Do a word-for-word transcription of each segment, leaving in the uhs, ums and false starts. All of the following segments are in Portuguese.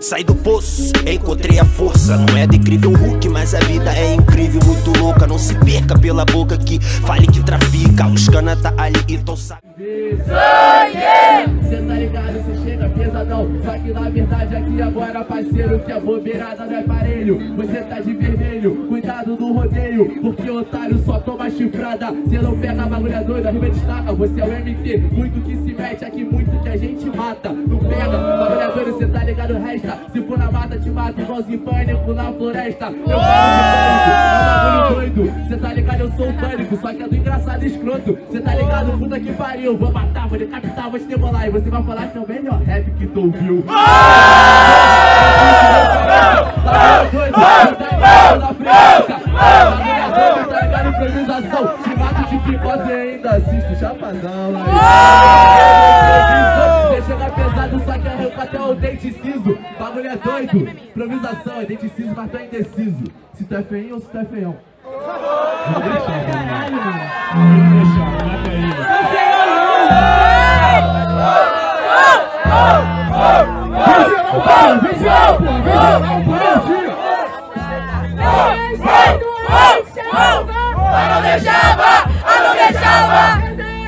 Saí do poço, encontrei a força. Não é do incrível Hulk, mas a vida é incrível, muito louca. Não se perca pela boca que fale que trafica. Os cana tá ali e tão sabe. Cê tá ligado, cê chega pesadão. Só que na verdade aqui agora, parceiro, que a bobeirada não é parelho. Você tá de vermelho, cuidado no rodeio, porque otário só toma chifrada. Cê não pega a bagulha doida, rima destaca. Você é o M T, muito que se mete aqui, muito que a gente mata. Não pega, bagulha doida, cê tá ligado, resta. Se for na mata, te mata igualzinho pânico na floresta. Eu falo de pânico, é um bagulho doido. Cê tá ligado, eu sou o pânico, só que é do engraçado escroto. Cê tá ligado, puta que pariu. Eu vou matar, vou decapitar, vou te debolar. E você vai falar que é o melhor rap que tu ouviu. Tá doido, tá ligado na frequência. Tá ligado, improvisação. Te mato de picose e ainda assisto chapadão. Você chega pesado, só que arranca até o dente ciso. Bagulho é doido, improvisação, é dente ciso, mas tu é indeciso. Se tu é feinho ou se tu é feião. Vou deixar, caralho, mano. Vou deixar, mata aí, mano. Eu não deixava, eu não deixava.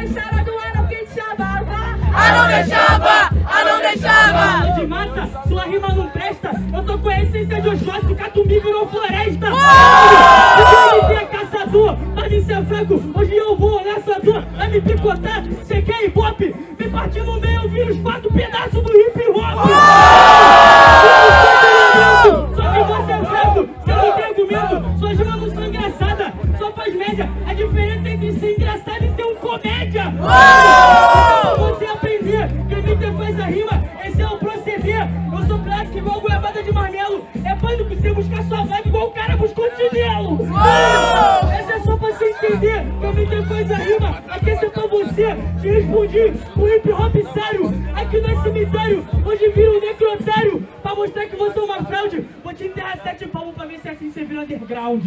Eu não deixava, eu não deixava. De mata, sua rima não presta. Eu tô com a essência de Osmócio, Catumbi virou floresta. O M P é caçador, mas isso é fraco. Hoje eu vou nessa dor, vai me picotar. Cê quer hip hop? Me partir no meio, eu viro os quatro pedaços do hip hop. Só que você é fraco, cê não tem argumento. Sua rima não são engraçada, só faz média. A diferença entre ser engraçado e ser um comédia. Você aprender, que o M T faz a rima, esse é o proceder. Eu sou clássico igual goiabada de marmelo. É pânico você buscar sua vibe igual o cara buscou chinelo. Essa é só pra você entender, que o M T faz a rima. Aqui esse é pra você, te respondi, o hip hop sério. Aqui no cemitério, hoje vira um necrotério. Pra mostrar que você é uma fraude, vou te enterrar sete palmos pra ver se assim você vira underground.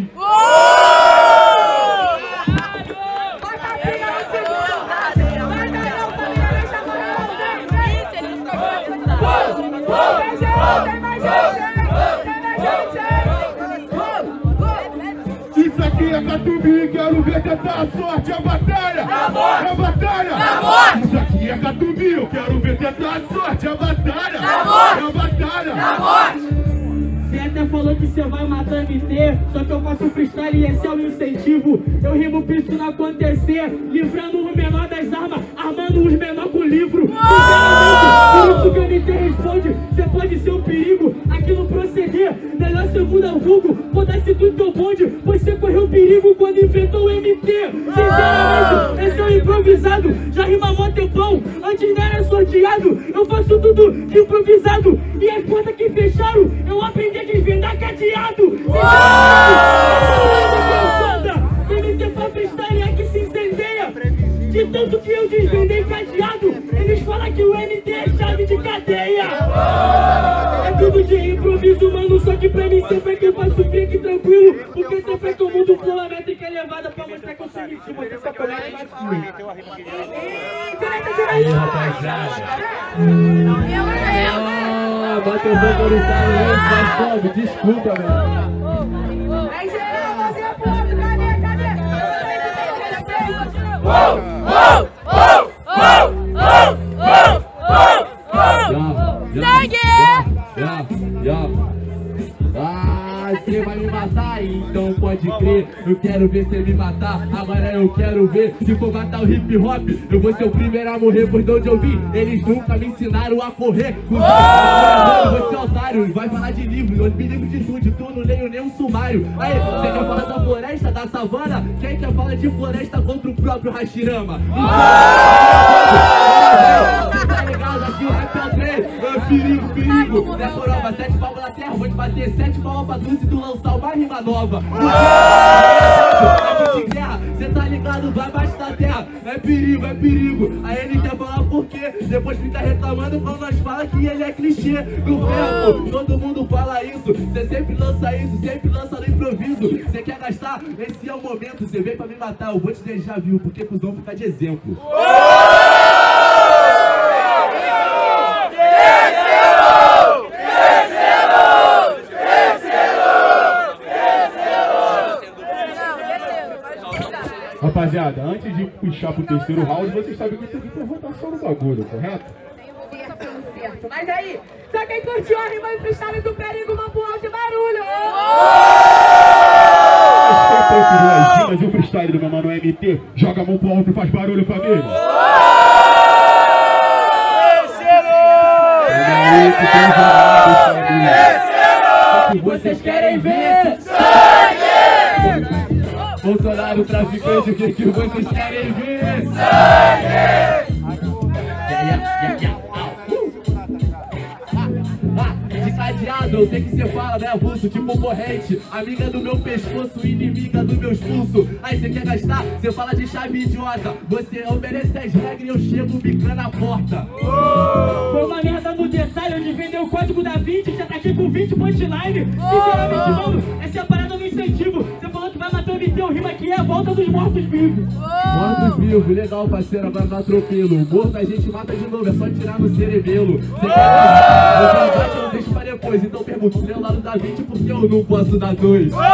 Isso aqui é Catumbi, quero ver tentar a sorte, a batalha, a batalha, isso aqui é Catumbi, eu quero ver tentar a sorte, a batalha, a batalha. Você até falou que você vai matar M T, só que eu faço freestyle e esse é o incentivo. Eu rimo pra isso não acontecer, livrando os menores das armas, armando os menores com livro. Por isso que o M T responde, você pode ser um perigo. Aqui no proceder, melhor você muda o vulgo, foda-se tudo teu bonde, pois você correu perigo quando enfrentou o M T. Sinceramente, esse é o improvisado, já rima mó tempão, antes não era sorteado. Eu faço tudo de improvisado, e as portas que fecharam, eu aprendi a desvendar cadeado. M T pra freestyle é que se incendeia. De tanto que eu desvendei cadeado, eles falam que o M T é chave de cadeia. É tudo de improviso, mano, só que pra mim sempre é que eu faço fique tranquilo. Porque sempre é que o mundo flow a métrica elevada pra mostrar que eu sou em cima dessa comédia mais fluida. Aí, rapaziada. Ah, bateu o boca no carro aí, mas pobre, desculpa, velho. Aí, geral, você é pronto, cadê, cadê? Uou, uou, uou, uou, uou, uou, uou. Segue! Já, já. Ah, você vai me matar, então pode crer. Eu quero ver você me matar, agora eu quero ver. Se for matar o hip hop, eu vou ser o primeiro a morrer. Pois de onde eu vim, eles nunca me ensinaram a correr. Você é otário, vai falar de livro. Eu me livro de tudo, tu não leio nem um sumário. Aí, você quer falar da floresta, da savana? Quem quer falar de floresta contra o próprio Hashirama? Você tá ligado, aqui o rap é o trem. É perigo, perigo. Né, Coroba, sete palmas na terra, vou te bater sete palmas pra tu se tu lançar uma rima nova. Aqui de guerra, cê tá ligado, vai abaixo da terra. É perigo, é perigo. Aí ele quer falar por quê? Depois fica reclamando quando nós fala que ele é clichê. No ferro, todo mundo fala isso. Cê sempre lança isso, sempre lança no improviso. Cê quer gastar? Esse é o momento. Cê veio pra me matar, eu vou te deixar, viu? Porque cuzão fica de exemplo. Desceu! Desceu! rapaziada, antes de puxar pro terceiro round, vocês sabem que tem que ter rotação no bagulho, correto? Certo. Mas aí, só quem curtiu a rima e freestyle do Perigo, mão pro alto e barulho! Quem preferiu as rimas e o freestyle do meu mano M T, joga a mão pro alto e faz barulho, família! O que vocês querem ver? Sangue! Bolsonaro traficante, o que, que vocês querem ver? Sangue! De cadeado, eu sei que cê fala, né, avulso, tipo corrente. Amiga do meu pescoço, inimiga do meu expulso. Aí cê quer gastar, cê fala de chave idiota. Você obedece as regras e eu chego bicando a porta. Foi uma merda no detalhe, onde vendeu o código da vinte, já tá aqui com vinte punchline. Sinceramente, mano, essa é a parada do incentivo. Você falou que vai matar o M T, o rima aqui é a volta dos mortos-vivos. Mortos-vivos, legal, parceiro, agora no atropelo. Morto a gente mata de novo, é só tirar no cerebelo. Cê quer gastar, você bate, eu não deixo pra depois. Então pergunto, se é o lado da vinte, por que eu não posso dar dois? Não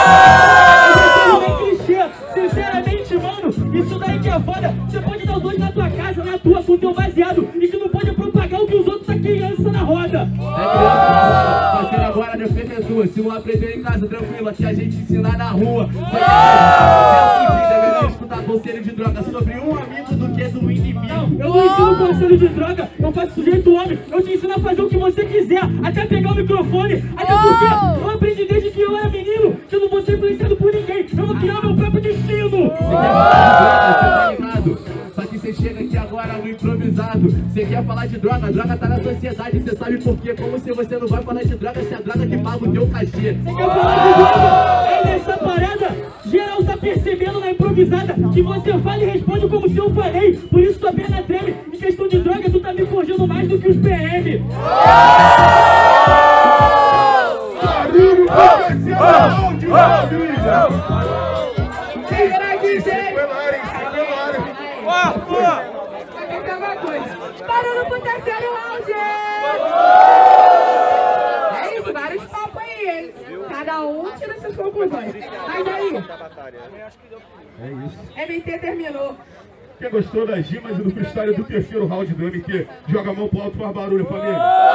é clichê, sinceramente, mano, isso daí que é foda. Você pode dar os dois na tua casa, na tua, com teu baseado, e que não pode propagar o que os outros tá criança na roda. É criança na roda, parceiro, agora a defesa é tua. Se não aprender em casa, tranquilo, aqui a gente ensina na rua. Você é fudido, é melhor escutar conselho de droga sobre um amigo do que do inimigo. Eu não ensino conselho de droga, eu faço sujeito homem. Eu te ensino a fazer o que você quiser, até pegar o microfone. Até porque eu aprendi desde que eu era menino que eu não vou ser influenciado por ninguém. Eu vou criar meu próprio destino. Você quer falar de droga, você tá ligado? Só que você chega aqui agora no improvisado. Você quer falar de droga, a droga tá na sociedade. Você sabe por quê? Como se você não vai falar de droga se a droga que paga o teu cachê. Você quer falar de droga? É nessa parada, geral tá percebendo na improvisada que você fala e responde como se eu falei. Por isso tua perna treme. Em questão de droga, tu tá me forjando mais do que os P M. Barulho pra esse round, família! Será que tem? Ó, Aqui tem alguma coisa. Barulho pro terceiro round! É isso, vários papos aí, hein? Cada um tira suas conclusões. Mas aí, é isso. M T terminou. Quem gostou das rimas e do freestyle do terceiro round do M T, joga a mão pro alto e faz barulho, família!